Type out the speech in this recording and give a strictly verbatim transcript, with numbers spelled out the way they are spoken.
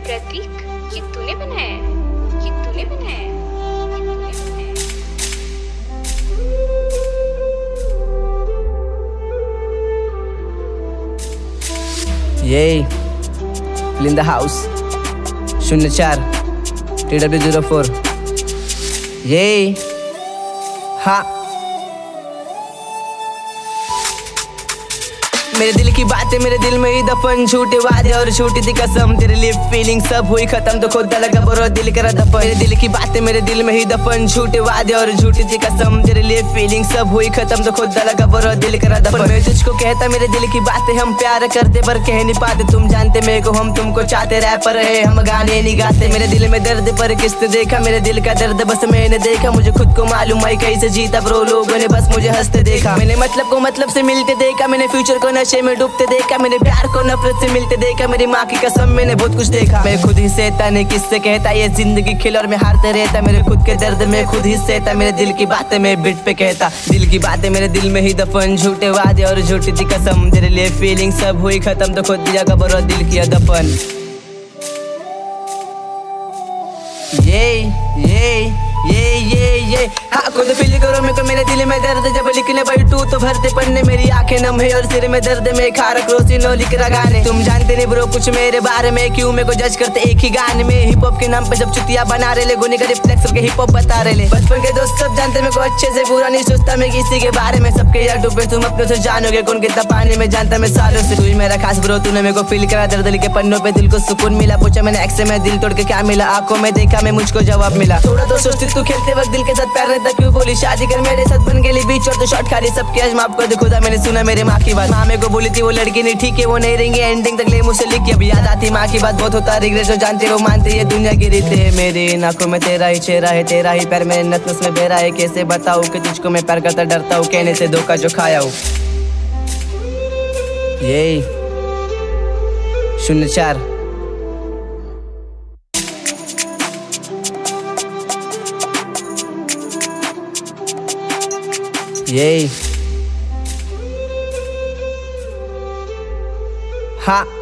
प्रतीक, ये तूने बनाया है? ये तूने बनाया है? ये तूने बनाया है? ये in the house शून्य चार टी डब्ल्यू जीरो फोर ये हाँ मेरे दिल की बातें मेरे दिल में ही दफन, झूठे वादे और झूठी थी कसम, तेरे लिए फीलिंग सब हुई खत्म तो खुद लगा बरो दिल करा दफन। मेरे दिल की बातें मेरे दिल में ही दफन, झूठे वादे और झूठी थी कसम, तेरे लिए फीलिंग सब हुई खत्म तो खुद लगा बरो दिल करा दफन। मैं तुझको कहता मेरे दिल की बातें, हम प्यार करते पर कह नहीं पाते, तुम जानते मेरे को हम तुमको चाहते, रैपर है हम गाने नहीं गाते। मेरे दिल में दर्द पर किसने देखा मेरे दिल का दर्द, बस मैंने देखा, मुझे खुद को मालूम है कैसे जीता ब्रो, लोगों ने बस मुझे हंसते देखा। मैंने मतलब को मतलब से मिलते देखा, मैंने फ्यूचर को नशे में डूबते देखा, मैंने प्यार को नफरत से मिलते देखा, मेरी माँ की कसम मैंने बहुत कुछ देखा। मैं खुद ही सहता नहीं किससे कहता, ये जिंदगी खेल और मैं हारते रहता, मेरे खुद के दर्द में खुद ही सहता, मेरे दिल की बातें मैं बिट पे कहता। दिल की बातें मेरे दिल में ही दफन, झूठे वादे और झूठी थी कसम, तेरे लिए फीलिंग सब हुई खत्म तो खुद दिया कबर और दिल किया दफन। ये ये ये ये ये हाँ खुद फील करो मेरे को, मेरे दिल में दर्द जब लिखने बैठूं तो भरते पन्ने, मेरी आंखें नम है और सिर में दर्द में खारक रोसी नो लिख रहा गाने। तुम जानते नहीं ब्रो कुछ मेरे बारे में, क्यों मेरे को जज करते एक ही गाने में, हिप हॉप के नाम पे सब चुतिया बना रहे ले, गुने का रिफ्लेक्स करके हिप हॉप बता रहे ले। बचपन के दोस्त सब जानते मेरे को अच्छे से, बुरा नहीं सोचता मैं किसी के बारे में, सबके यार डूबे तुम अपने से जानोगे कौन कितना पानी में जानता मैं सालों से। तू ही मेरा खास ब्रो, तूने मेरे को फील करा दर्द लिखे पन्नों पे, दिल को सुकून मिला, पूछा मैंने एक्स में दिल तोड़ के क्या मिला, आंखों में देखा मैं मुझको जवाब मिला। थोड़ा तो सोचती तू खेलते वक्त दिल के साथ प्यार रहता, क्यों बोली शादी कर मेरे साथ बन गई बीच और तो शॉट खाली सबके आज माफ कर दे खुदा। मैंने सुना मेरे माँ की बात, माँ मेरे को बोली थी वो लड़की नहीं ठीक है, वो नहीं रहेंगे एंडिंग तक ले मुझसे लिख के, अब याद आती माँ की बात बहुत होता रिग्रेट, जो जानते वो मानते ये दुनिया की रीत है। मेरी आंखों में तेरा ही चेहरा है, तेरा ही पैर मेरे नस नस में बहरा है, कैसे बताऊँ कि तुझको मैं प्यार करता डरता हूँ, कहने से धोखा जो खाया हूँ। ये शून्य चार ये हाँ